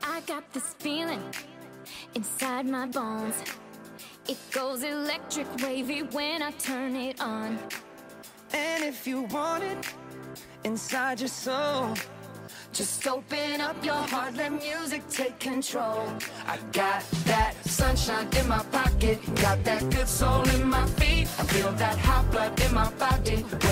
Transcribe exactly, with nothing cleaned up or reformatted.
I got this feeling inside my bones. It goes electric wavy when I turn it on. And if you want it inside your soul, just open up your heart, let music take control. I got that sunshine in my pocket, got that good soul in my feet. I feel that hot blood in my body